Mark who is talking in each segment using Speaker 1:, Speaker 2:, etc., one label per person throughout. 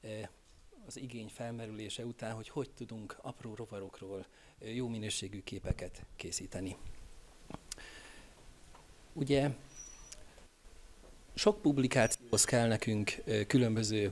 Speaker 1: az igény felmerülése után, hogy tudunk apró rovarokról jó minőségű képeket készíteni. Ugye sok publikációhoz kell nekünk különböző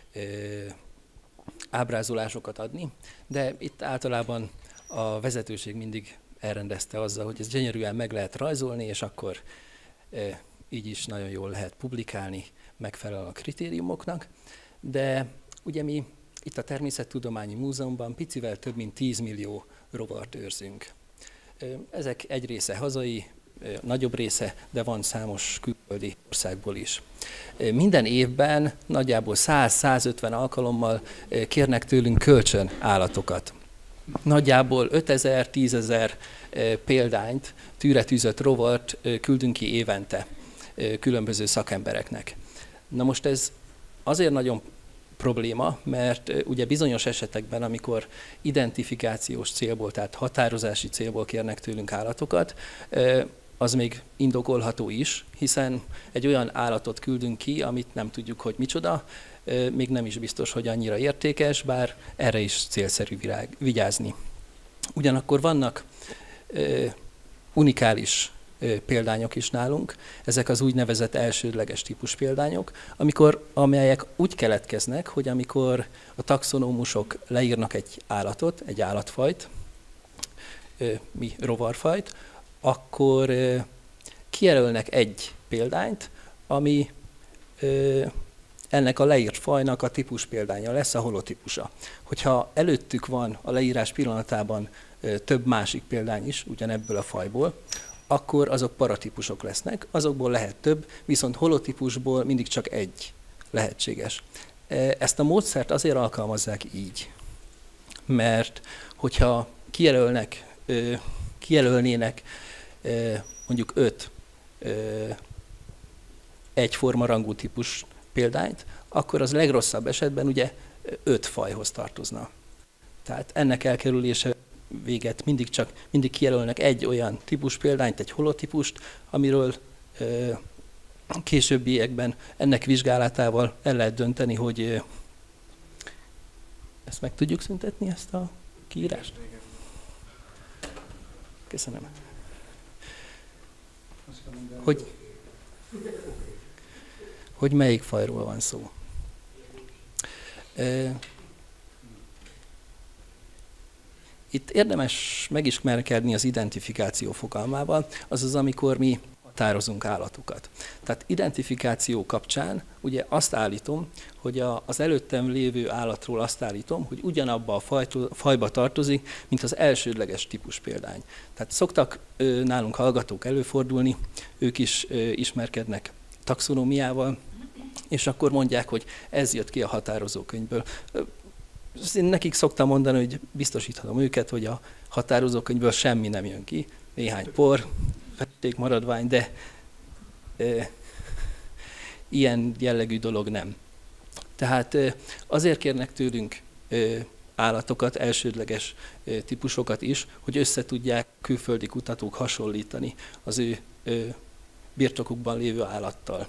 Speaker 1: ábrázolásokat adni, de itt általában a vezetőség mindig elrendezte azzal, hogy ezt gyönyörűen meg lehet rajzolni, és akkor így is nagyon jól lehet publikálni, megfelel a kritériumoknak. De ugye mi itt a Természettudományi Múzeumban picivel több mint 10 millió rovart őrzünk. Ezek egy része hazai, nagyobb része, de van számos külföldi országból is. Minden évben nagyjából 100-150 alkalommal kérnek tőlünk kölcsön állatokat. Nagyjából 5000-10 000 példányt, tűre tűzött rovart küldünk ki évente különböző szakembereknek. Na most ez azért nagyon probléma, mert ugye bizonyos esetekben, amikor identifikációs célból, tehát határozási célból kérnek tőlünk állatokat, az még indokolható is, hiszen egy olyan állatot küldünk ki, amit nem tudjuk, hogy micsoda, még nem is biztos, hogy annyira értékes, bár erre is célszerű vigyázni. Ugyanakkor vannak unikális példányok is nálunk, ezek az úgynevezett elsődleges típus példányok, amelyek úgy keletkeznek, hogy amikor a taxonómusok leírnak egy állatot, egy állatfajt, mi rovarfajt, akkor kijelölnek egy példányt, ami ennek a leírt fajnak a típus példánya lesz, a holotípusa. Hogyha előttük van a leírás pillanatában több másik példány is, ugyanebből a fajból, akkor azok paratípusok lesznek, azokból lehet több, viszont holotípusból mindig csak egy lehetséges. Ezt a módszert azért alkalmazzák így, mert hogyha kijelölnének mondjuk 5 egyforma rangú típus példányt, akkor az legrosszabb esetben ugye 5 fajhoz tartozna. Tehát ennek elkerülése véget mindig kijelölnek egy olyan típus példányt, egy holotípust, amiről későbbiekben ennek vizsgálatával el lehet dönteni, hogy ezt meg tudjuk szüntetni, ezt a kiírást? Köszönöm. Hogy melyik fajról van szó. Itt érdemes megismerkedni az identifikáció fogalmával, azaz amikor mi határozunk állatokat. Tehát identifikáció kapcsán ugye azt állítom, hogy az előttem lévő állatról azt állítom, hogy ugyanabba a fajba tartozik, mint az elsődleges típus példány. Tehát szoktak nálunk hallgatók előfordulni, ők is ismerkednek taxonómiával, és akkor mondják, hogy ez jött ki a határozókönyvből. Én nekik szoktam mondani, hogy biztosíthatom őket, hogy a határozókönyvből semmi nem jön ki, néhány por, festékmaradvány, de ilyen jellegű dolog nem. Tehát azért kérnek tőlünk állatokat, elsődleges típusokat is, hogy összetudják külföldi kutatók hasonlítani az ő birtokukban lévő állattal.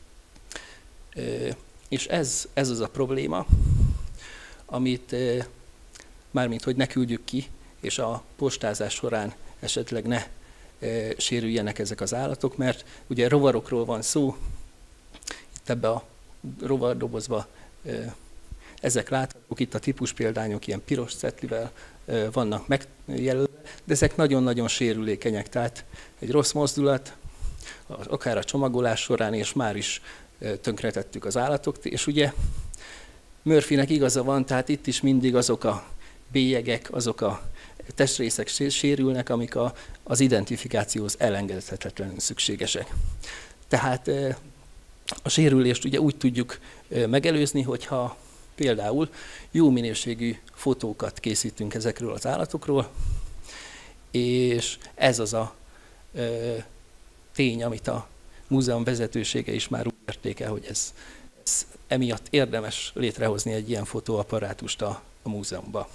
Speaker 1: És ez az a probléma, amit mármint, hogy ne küldjük ki, és a postázás során esetleg ne sérüljenek ezek az állatok, mert ugye rovarokról van szó, itt ebbe a rovardobozba ezek láthatók, itt a típuspéldányok ilyen piros cetlivel vannak megjelölve, de ezek nagyon-nagyon sérülékenyek, tehát egy rossz mozdulat, akár a csomagolás során, és már is tönkretettük az állatot, és ugye Murphynek igaza van, tehát itt is mindig azok a bélyegek, azok a testrészek sérülnek, amik az identifikációhoz elengedhetetlenül szükségesek. Tehát a sérülést ugye úgy tudjuk megelőzni, hogyha például jó minőségű fotókat készítünk ezekről az állatokról, és ez az a tény, amit a múzeum vezetősége is már úgy értékel, hogy ez emiatt érdemes létrehozni egy ilyen fotóapparátust a múzeumba.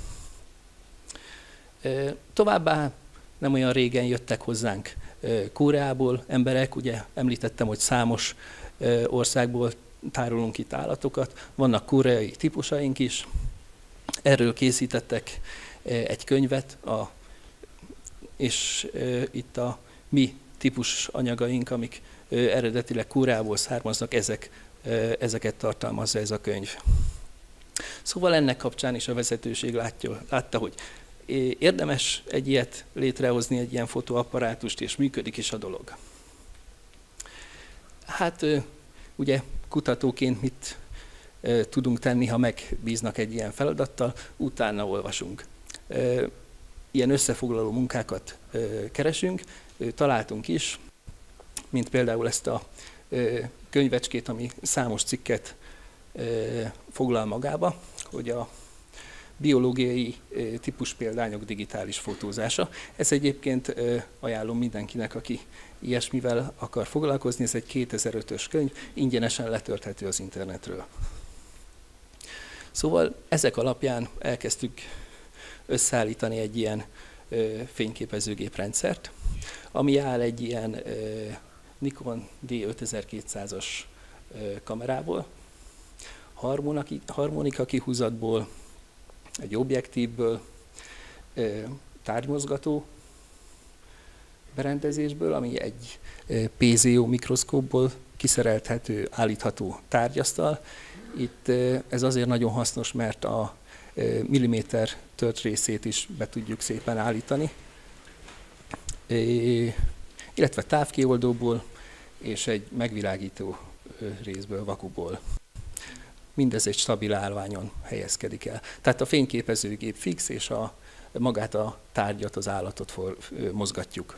Speaker 1: Továbbá nem olyan régen jöttek hozzánk Koreából emberek, ugye említettem, hogy számos országból tárolunk itt állatokat, vannak koreai típusaink is. Erről készítettek egy könyvet, és itt a mi típus anyagaink, amik eredetileg Koreából származnak, ezeket tartalmazza ez a könyv. Szóval ennek kapcsán is a vezetőség látta, hogy érdemes egy ilyet létrehozni, egy ilyen fotóapparátust, és működik is a dolog. Hát ugye kutatóként mit tudunk tenni, ha megbíznak egy ilyen feladattal, utána olvasunk. Ilyen összefoglaló munkákat keresünk, találtunk is, mint például ezt a könyvecskét, ami számos cikket foglal magába, hogy a biológiai típuspéldányok digitális fotózása. Ez egyébként ajánlom mindenkinek, aki ilyesmivel akar foglalkozni, ez egy 2005-ös könyv, ingyenesen letölthető az internetről. Szóval ezek alapján elkezdtük összeállítani egy ilyen fényképezőgéprendszert, ami áll egy ilyen Nikon D5200-as kamerából, harmonika kihúzatból, egy objektívből, tárgymozgató berendezésből, ami egy PZO mikroszkópból kiszerelthető, állítható tárgyasztal. Itt ez azért nagyon hasznos, mert a milliméter tört részét is be tudjuk szépen állítani, illetve távkioldóból és egy megvilágító részből, vakuból. Mindez egy stabil állványon helyezkedik el. Tehát a fényképezőgép fix, és magát a tárgyat, az állatot mozgatjuk.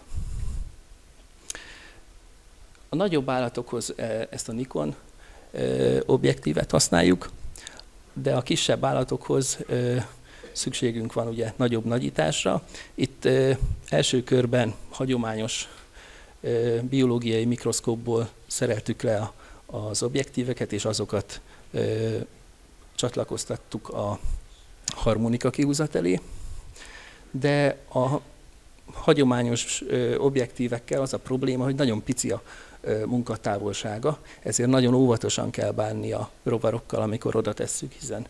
Speaker 1: A nagyobb állatokhoz ezt a Nikon objektívet használjuk, de a kisebb állatokhoz szükségünk van ugye nagyobb nagyításra. Itt első körben hagyományos biológiai mikroszkópból szereltük le az objektíveket, és azokat csatlakoztattuk a harmonika kihúzat elé, de a hagyományos objektívekkel az a probléma, hogy nagyon pici a munkatávolsága, ezért nagyon óvatosan kell bánni a rovarokkal, amikor oda tesszük, hiszen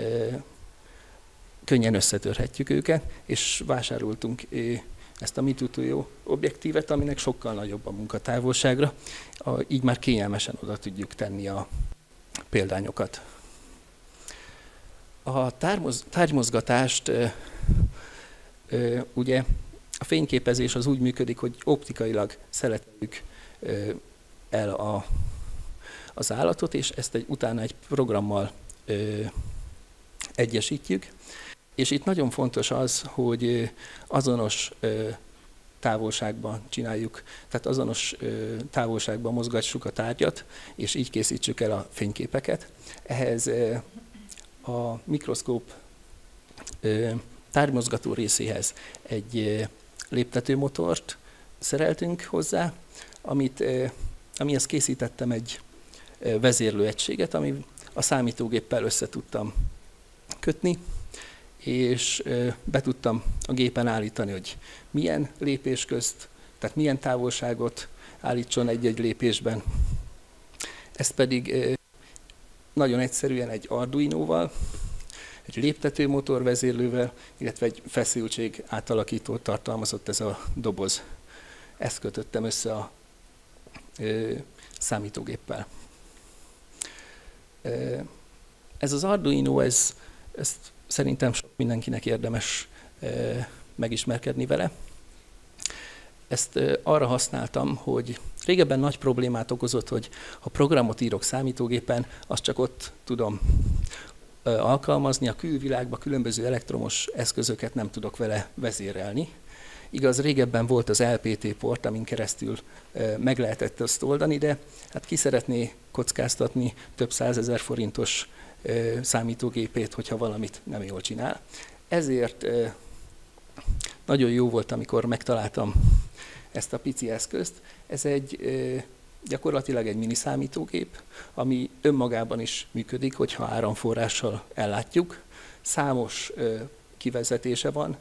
Speaker 1: könnyen összetörhetjük őket, és vásároltunk ezt a Mitutoyo objektívet, aminek sokkal nagyobb a munkatávolságra, így már kényelmesen oda tudjuk tenni a példányokat. A tárgymozgatást ugye a fényképezés az úgy működik, hogy optikailag szeleteljük el az állatot, és ezt utána egy programmal egyesítjük. És itt nagyon fontos az, hogy azonos távolságban csináljuk, tehát azonos távolságban mozgassuk a tárgyat, és így készítsük el a fényképeket. Ehhez a mikroszkóp tárgymozgató részéhez egy léptetőmotort szereltünk hozzá, amihez készítettem egy vezérlőegységet, ami a számítógéppel össze tudtam kötni, és be tudtam a gépen állítani, hogy milyen lépés közt, tehát milyen távolságot állítson egy-egy lépésben. Ezt pedig nagyon egyszerűen egy Arduinóval, egy léptetőmotor vezérlővel, illetve egy feszültség átalakítót tartalmazott ez a doboz. Ezt kötöttem össze a számítógéppel. Ez az Arduino, ezt szerintem sok mindenkinek érdemes megismerkedni vele. Ezt arra használtam, hogy régebben nagy problémát okozott, hogy ha programot írok számítógépen, azt csak ott tudom alkalmazni, a külvilágban különböző elektromos eszközöket nem tudok vele vezérelni. Igaz, régebben volt az LPT port, amin keresztül meg lehetett ezt oldani, de hát ki szeretné kockáztatni több 100 000 forintos számítógépét, hogyha valamit nem jól csinál. Ezért nagyon jó volt, amikor megtaláltam ezt a pici eszközt. Ez gyakorlatilag egy mini számítógép, ami önmagában is működik, hogyha áramforrással ellátjuk. Számos kivezetése van,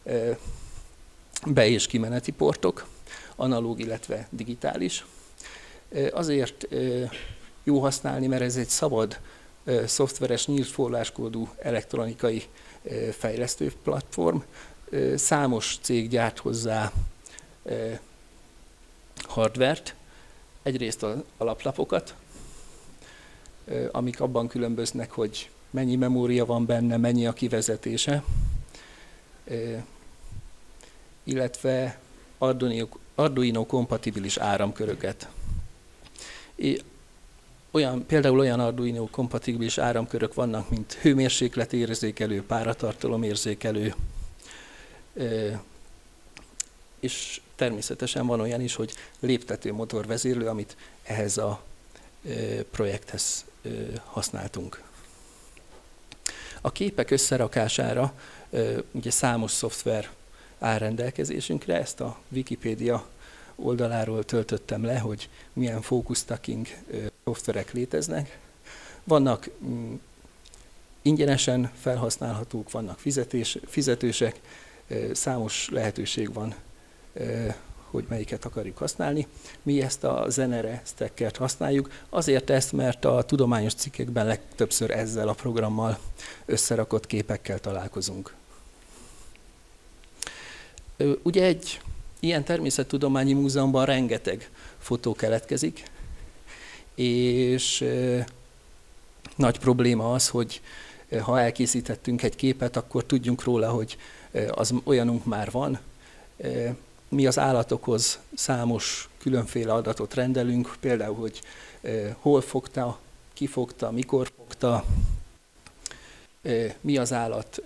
Speaker 1: be- és kimeneti portok, analóg, illetve digitális. Azért jó használni, mert ez egy szabad, szoftveres, nyílt forráskódú elektronikai fejlesztő platform. Számos cég gyárt hozzá hardvert, egyrészt az alaplapokat, amik abban különböznek, hogy mennyi memória van benne, mennyi a kivezetése, illetve Arduino kompatibilis áramköröket. Például olyan Arduino kompatibilis áramkörök vannak, mint hőmérsékletérzékelő, páratartalomérzékelő, és természetesen van olyan is, hogy léptető motorvezérlő, amit ehhez a projekthez használtunk. A képek összerakására ugye számos szoftver áll rendelkezésünkre, ezt a Wikipédia oldaláról töltöttem le, hogy milyen focus stacking szoftverek léteznek. Vannak ingyenesen felhasználhatók, vannak fizetősek, számos lehetőség van, hogy melyiket akarjuk használni. Mi ezt a Zenere stackert használjuk, azért ezt, mert a tudományos cikkekben legtöbbször ezzel a programmal összerakott képekkel találkozunk. Ugye egy ilyen természettudományi múzeumban rengeteg fotó keletkezik, és nagy probléma az, hogy ha elkészítettünk egy képet, akkor tudjunk róla, hogy az olyanunk már van. Mi az állatokhoz számos különféle adatot rendelünk, például, hogy hol fogta, ki fogta, mikor fogta, mi az állat,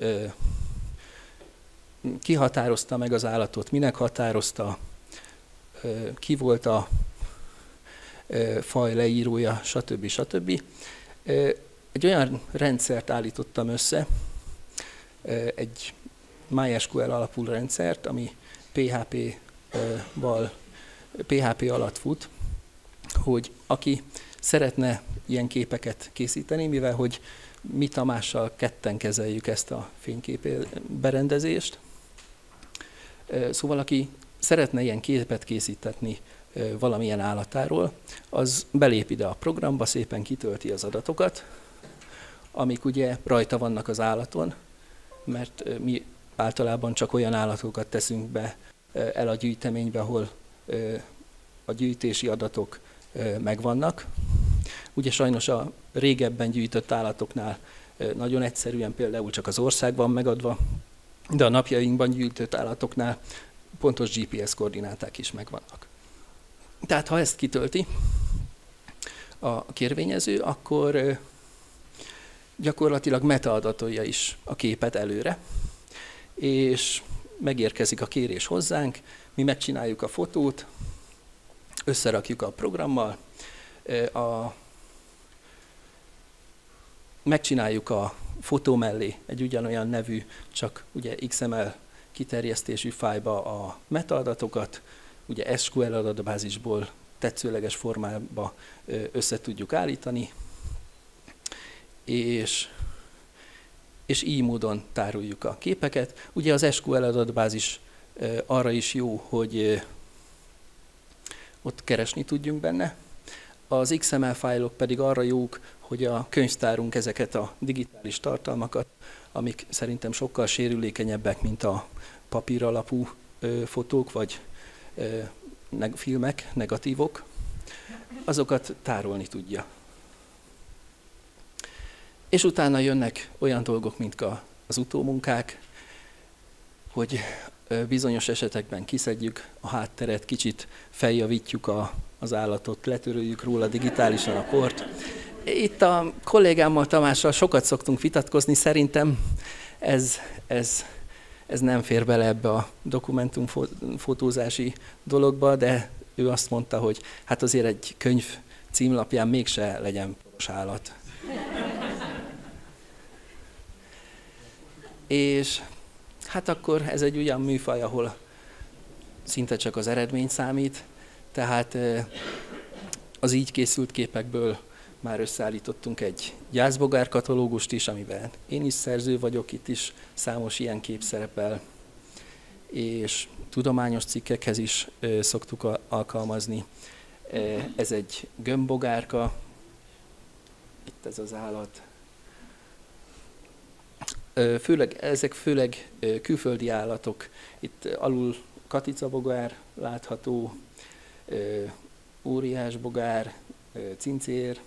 Speaker 1: ki határozta meg az állatot, minek határozta, ki volt a faj leírója, stb. Stb. Egy olyan rendszert állítottam össze, egy MySQL alapú rendszert, ami PHP alatt fut, hogy aki szeretne ilyen képeket készíteni, mivel hogy mi Tamással ketten kezeljük ezt a fényképberendezést. Szóval aki szeretne ilyen képet készíteni valamilyen állatáról, az belép ide a programba, szépen kitölti az adatokat, amik ugye rajta vannak az állaton, mert mi általában csak olyan állatokat teszünk be el a gyűjteménybe, ahol a gyűjtési adatok megvannak. Ugye sajnos a régebben gyűjtött állatoknál nagyon egyszerűen például csak az ország van megadva, de a napjainkban gyűjtött állatoknál pontos GPS koordináták is megvannak. Tehát ha ezt kitölti a kérvényező, akkor gyakorlatilag metaadatolja is a képet előre, és megérkezik a kérés hozzánk, mi megcsináljuk a fotót, összerakjuk a programmal, megcsináljuk a fotó mellé egy ugyanolyan nevű, csak ugye XML kiterjesztésű fájlba a metaadatokat, ugye SQL adatbázisból tetszőleges formába össze tudjuk állítani, és így módon tároljuk a képeket. Ugye az SQL adatbázis arra is jó, hogy ott keresni tudjunk benne. Az XML fájlok pedig arra jók, hogy a könyvtárunk ezeket a digitális tartalmakat, amik szerintem sokkal sérülékenyebbek, mint a papír alapú fotók vagy filmek, negatívok, azokat tárolni tudja. És utána jönnek olyan dolgok, mint az utómunkák, hogy bizonyos esetekben kiszedjük a hátteret, kicsit feljavítjuk az állatot, letöröljük róla digitálisan a port. Itt a kollégámmal, Tamással sokat szoktunk vitatkozni, szerintem ez nem fér bele ebbe a dokumentumfotózási dologba, de ő azt mondta, hogy hát azért egy könyv címlapján mégse legyen poros állat. És hát akkor ez egy olyan műfaj, ahol szinte csak az eredmény számít, tehát az így készült képekből már összeállítottunk egy gyászbogár katalógust is, amiben én is szerző vagyok, itt is számos ilyen kép szerepel, és tudományos cikkekhez is szoktuk alkalmazni. Ez egy gömbbogárka, Itt ez az állat. Ezek főleg külföldi állatok. Itt alul katicabogár látható, óriásbogár, cincér.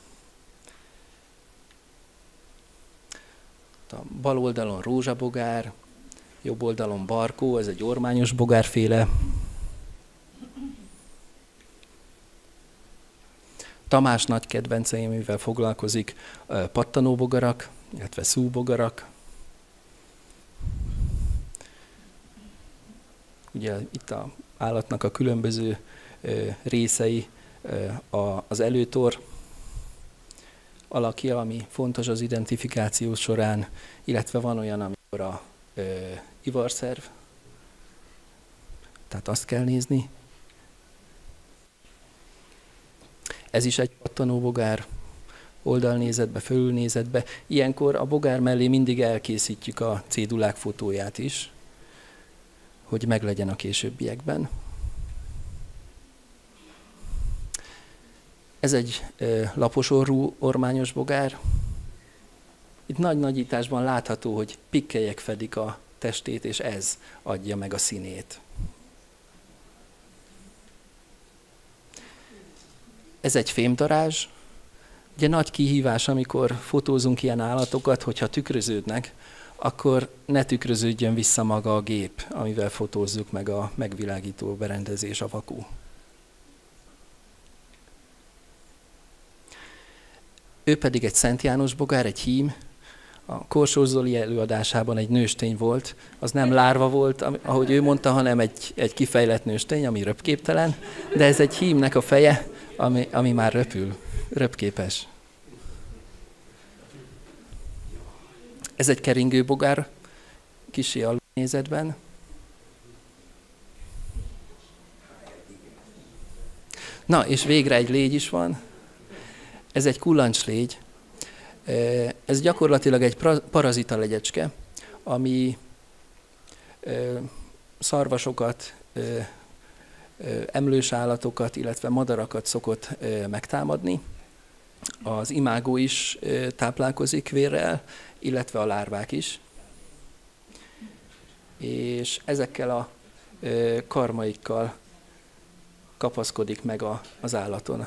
Speaker 1: A bal oldalon rózsabogár, jobb oldalon barkó, ez egy ormányos bogárféle. Tamás nagy kedvencei, mivel foglalkozik, pattanóbogarak, illetve szúbogarak. Ugye itt az állatnak a különböző részei, az előtor alakja, ami fontos az identifikáció során, illetve van olyan, amikor a ivarszerv, tehát azt kell nézni. Ez is egy pattanóbogár, oldalnézetbe, fölülnézetbe. Ilyenkor a bogár mellé mindig elkészítjük a cédulák fotóját is, hogy meglegyen a későbbiekben. Ez egy laposorrú ormányos bogár. Itt nagy nagyításban látható, hogy pikkelyek fedik a testét, és ez adja meg a színét. Ez egy fémdarázs. Ugye nagy kihívás, amikor fotózunk ilyen állatokat, hogyha tükröződnek, akkor ne tükröződjön vissza maga a gép, amivel fotózzuk meg a megvilágító berendezés, a vakú. Ő pedig egy Szent János bogár, egy hím. A Korsós Zoli előadásában egy nőstény volt. Az nem lárva volt, ahogy ő mondta, hanem egy kifejlett nőstény, ami röpképtelen. De ez egy hímnek a feje, ami már röpül, röpképes. Ez egy keringő bogár, kissé alulnézetben. Na, és végre egy légy is van. Ez egy kullancslégy. Ez gyakorlatilag egy parazita legyecske, ami szarvasokat, emlős állatokat, illetve madarakat szokott megtámadni. Az imágó is táplálkozik vérrel, illetve a lárvák is. És ezekkel a karmaikkal kapaszkodik meg az állaton.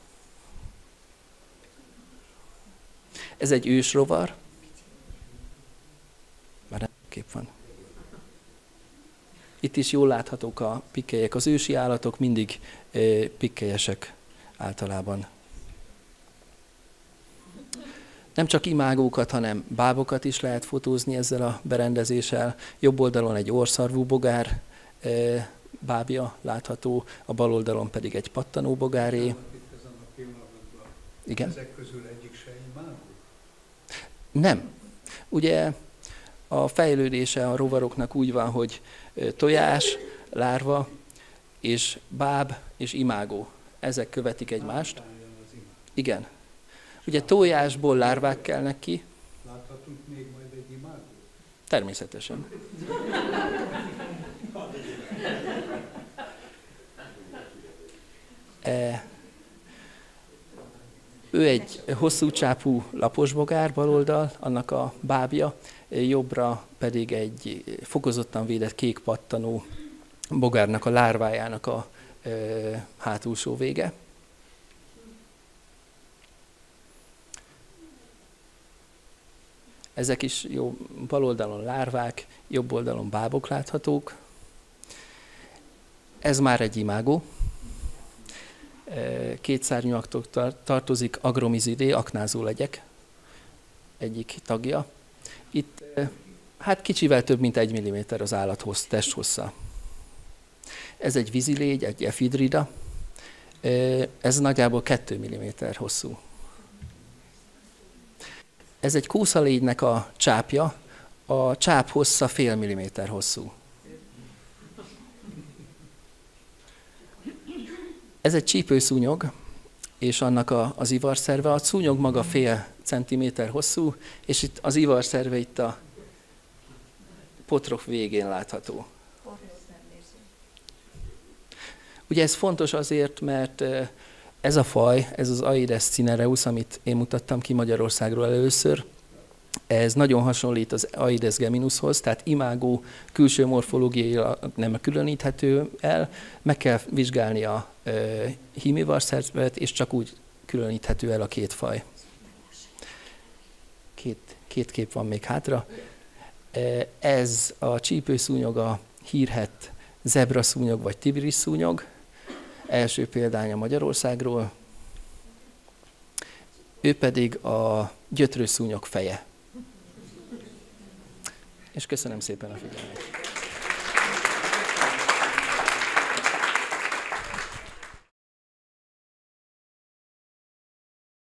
Speaker 1: Ez egy ősrovar. Már nem kép van. Itt is jól láthatók a pikkelyek. Az ősi állatok mindig pikkelyesek általában. Nem csak imágókat, hanem bábokat is lehet fotózni ezzel a berendezéssel. Jobb oldalon egy orrszarvú bogár bábja látható, a bal oldalon pedig egy pattanóbogáré. Igen?
Speaker 2: Ezek közül egyik se imágó?
Speaker 1: Nem. Ugye a fejlődése a rovaroknak úgy van, hogy tojás, lárva, és báb és imágó. Ezek követik egymást. Igen. Ugye tojásból lárvák kelnek ki.
Speaker 2: Láthatunk még majd egy imágót?
Speaker 1: Természetesen. Ő egy hosszú csápú laposbogár, baloldal, annak a bábja, jobbra pedig egy fokozottan védett kék pattanó bogárnak a lárvájának a hátulsó vége. Ezek is bal oldalon lárvák, jobb oldalon bábok láthatók. Ez már egy imágó. Kétszárnyúaktól tartozik Agromyzidae, aknázó legyek egyik tagja. Itt hát kicsivel több mint 1 mm az állat testhossza. Ez egy vízilégy, egy ephidrida. Ez nagyjából 2 mm hosszú. Ez egy kószalégynek a csápja, a csáp hossza fél milliméter hosszú. Ez egy csípőszúnyog, és annak az ivarszerve. A szúnyog maga fél centiméter hosszú, és itt az ivarszerve itt a potrok végén látható. Ugye ez fontos azért, mert Ez a faj, ez az Aedes cinereus, amit én mutattam ki Magyarországról először, ez nagyon hasonlít az Aedes geminushoz, tehát imágó külső morfológiai nem különíthető el, meg kell vizsgálni a hímivarszervet, és csak úgy különíthető el a két faj. Két kép van még hátra. Ez a csípőszúnyog, a hírhett zebraszúnyog vagy tigris szúnyog. Első példánya Magyarországról. Ő pedig a gyötrőszúnyog feje. És köszönöm szépen a figyelmet.